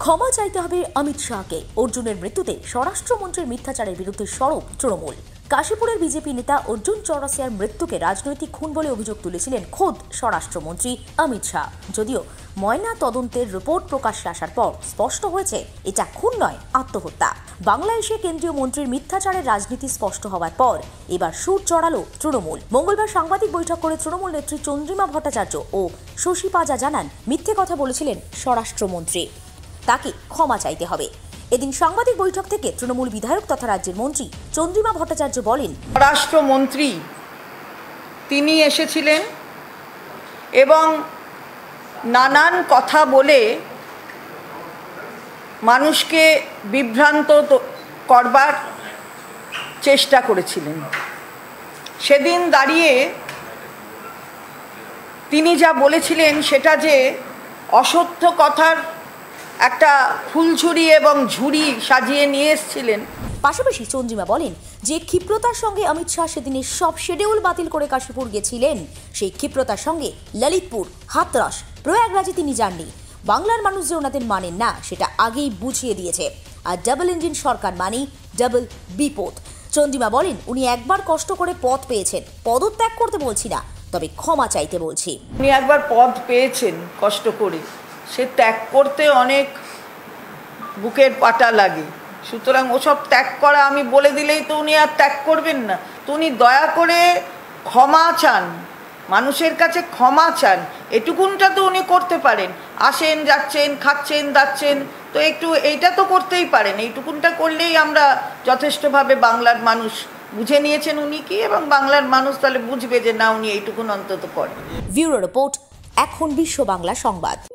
ক্ষমা চাইতে হবে অমিত শাহকে। অর্জুনের মৃত্যুতে স্বরাষ্ট্রমন্ত্রীর মিথ্যাচারের বিরুদ্ধে সরব তৃণমূল। কাশীপুরের বিজেপি নেতা অর্জুন চৌরাসিয়ার মৃত্যুকে রাজনৈতিক খুন বলে অভিযোগ তুলেছিলেন খোদ স্বরাষ্ট্রমন্ত্রী অমিত শাহ। যদিও ময়না তদন্তের রিপোর্ট প্রকাশ্যে আসার পর স্পষ্ট হয়েছে এটা খুন নয়, আত্মহত্যা। বাংলাদেশে কেন্দ্রীয় মন্ত্রীর মিথ্যাচারের রাজনীতি স্পষ্ট হওয়ার পর এবার সুর চড়ালো তৃণমূল। মঙ্গলবার সাংবাদিক বৈঠক করে তৃণমূল নেত্রী চন্দ্রিমা ভট্টাচার্য ও শশী পাজা জানান, মিথ্যে কথা বলেছিলেন স্বরাষ্ট্রমন্ত্রী, তাকে ক্ষমা চাইতে হবে। এদিন সাংবাদিক বৈঠক থেকে তৃণমূল বিধায়ক তথা রাজ্যের মন্ত্রী চন্দ্রিমা ভট্টাচার্য বলেন, স্বরাষ্ট্রমন্ত্রী তিনি এসেছিলেন এবং নানান কথা বলে মানুষকে বিভ্রান্ত করবার চেষ্টা করেছিলেন। সেদিন দাঁড়িয়ে তিনি যা বলেছিলেন সেটা যে অসত্য কথার একটা ফুলঝুরি এবং ঝুড়ি সাজিয়ে নিয়ে এসেছিলেন। পাশাপাশি চন্দ্রিমা বলেন যে ক্ষিপ্রতার সঙ্গে অমিত শাহ সেদিনের সব শিডিউল বাতিল করে কাশীপুর গেছিলেন, সেই ক্ষিপ্রতার সঙ্গে ললিতপুর, হাতরাস, প্রয়াগরাজে তিনি যাননি। বাংলার মানুষ যে ওনাদের মানেন না সেটা আগেই বুঝিয়ে দিয়েছে। আর ডাবল ইঞ্জিন সরকার মানেই ডাবল বিপদ। চন্দ্রিমা বলেন, উনি একবার কষ্ট করে পদ পেয়েছেন, পদত্যাগ করতে বলছি না, তবে ক্ষমা চাইতে বলছি। উনি একবার পদ পেয়েছেন কষ্ট করে, সে ত্যাগ করতে অনেক বুকের পাটা লাগে। সুতরাং ওসব ত্যাগ করা আমি বলে দিলেই তো উনি আর ত্যাগ করবেন না। তো উনি দয়া করে ক্ষমা চান, মানুষের কাছে ক্ষমা চান, এটুকুনটা তো উনি করতে পারেন। আসেন, যাচ্ছেন, খাচ্ছেন, দাচ্ছেন, তো একটু এইটা তো করতেই পারেন। এইটুকুনটা করলেই আমরা যথেষ্টভাবে বাংলার মানুষ বুঝে নিয়েছেন উনি কি, এবং বাংলার মানুষ তাহলে বুঝবে যে না, উনি এইটুকুন অন্তত করেন। ব্যুরো রিপোর্ট, এখন বিশ্ব বাংলা সংবাদ।